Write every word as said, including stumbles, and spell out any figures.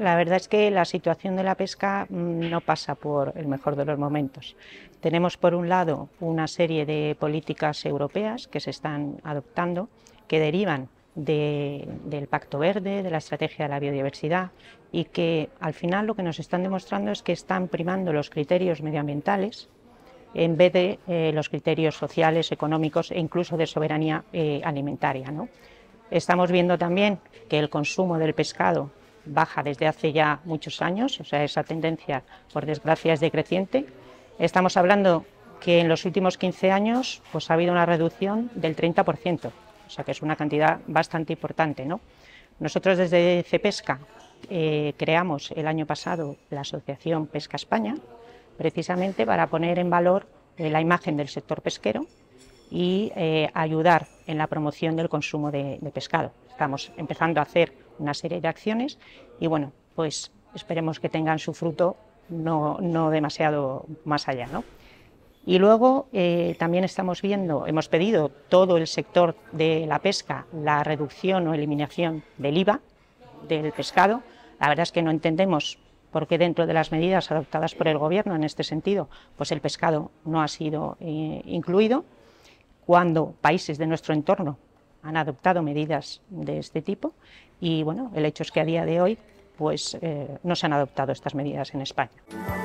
la verdad es que la situación de la pesca no pasa por el mejor de los momentos. Tenemos por un lado una serie de políticas europeas que se están adoptando, que derivan de, del Pacto Verde, de la Estrategia de la Biodiversidad, y que al final lo que nos están demostrando es que están primando los criterios medioambientales en vez de eh, los criterios sociales, económicos e incluso de soberanía eh, alimentaria, ¿no? Estamos viendo también que el consumo del pescado baja desde hace ya muchos años, o sea, esa tendencia, por desgracia, es decreciente. Estamos hablando que en los últimos quince años pues, ha habido una reducción del treinta por ciento, o sea, que es una cantidad bastante importante, ¿no? Nosotros desde Cepesca eh, creamos el año pasado la Asociación Pesca España, precisamente para poner en valor eh, la imagen del sector pesquero y eh, ayudar en la promoción del consumo de, de pescado. Estamos empezando a hacer una serie de acciones y bueno, pues esperemos que tengan su fruto no, no demasiado más allá, ¿no? Y luego eh, también estamos viendo, hemos pedido todo el sector de la pesca la reducción o eliminación del I V A del pescado. La verdad es que no entendemos por qué dentro de las medidas adoptadas por el Gobierno en este sentido, pues el pescado no ha sido eh, incluido, cuando países de nuestro entorno han adoptado medidas de este tipo y bueno, el hecho es que a día de hoy pues, eh, no se han adoptado estas medidas en España.